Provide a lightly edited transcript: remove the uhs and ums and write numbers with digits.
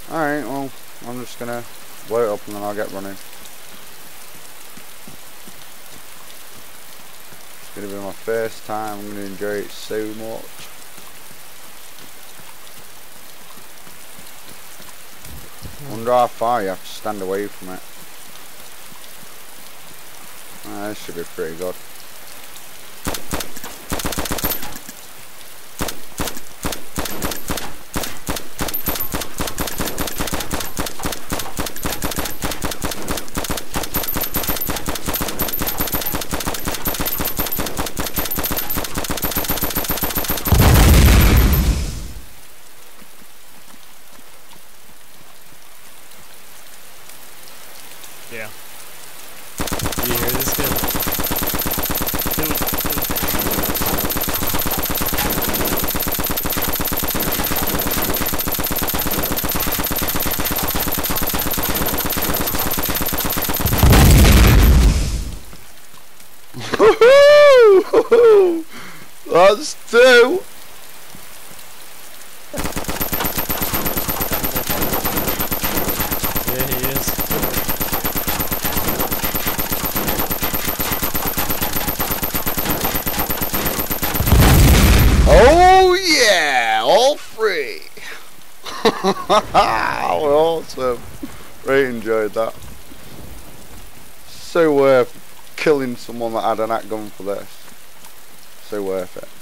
Alright, well, I'm just gonna blow it up and then I'll get running. It's gonna be my first time, I'm gonna enjoy it so much. Wonder how far you have to stand away from it. This should be pretty good. Yeah. Do you hear this kid? Woohoo! That's two! Yeah, he is. Oh yeah! All three! Awesome! Really enjoyed that. So worth killing someone that had an at gun for this. So worth it.